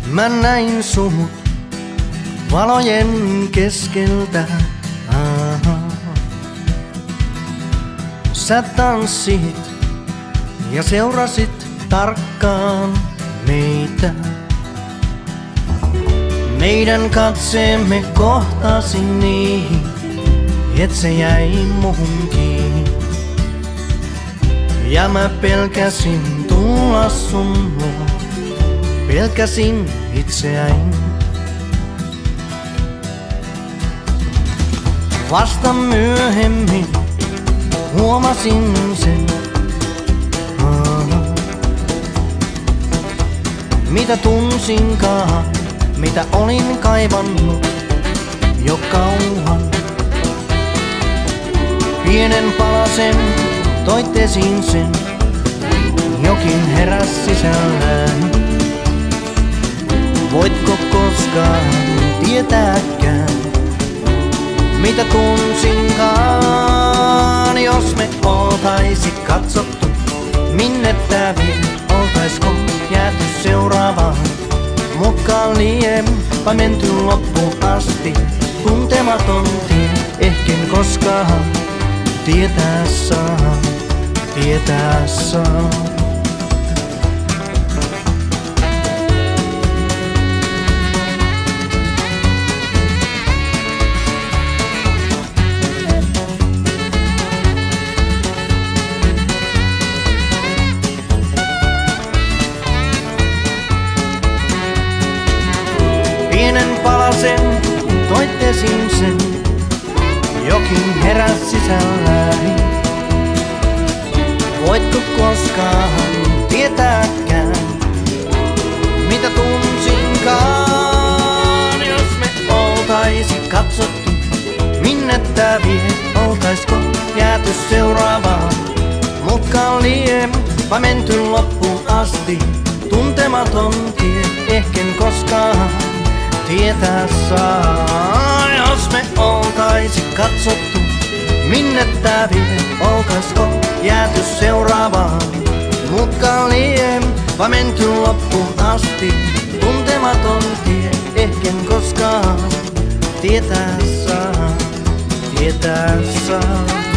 Mä näin sut valojen keskeltä. Sä tanssit ja seurasit tarkkaan meitä. Meidän katseemme kohtasi niin, et se jäi muhun kiinni. Ja mä pelkäsin tulla sun luo, pelkäsin itseäni. Vasta myöhemmin huomasin sen, mitä tunsinkaan, mitä olin kaivannut jo kauan. Pienen palasen toit esiin sen, jokin heräs sisällään. Voitko koskaan tietääkään, mitä tunsinkaan, jos me oltaisi katsottu, minne tää vie, oltaisko jääty seuraavaan mukaan liem, vai menty loppuun asti, tuntematon tie, ehken koskaan tietää saa, tietää saa. Pienen palasen toit esiin sen, jokin heräs sisälläni. Voitko koskaan tietääkään, mitä tunsinkaan, jos me oltaisi katsottu, minne tää vie, oltaisko jääty seuraavaan mutkaan liem, vai menty loppuun asti, tuntematon tie, ehken koskaan tietää saa, jos me oltaisi katsottu, minne tää vie, oltaisko jääty seuraavaan mutkaan liem, vai menty loppuun asti, tuntematon tie, ehken koskaan tietää saa, tietää saa.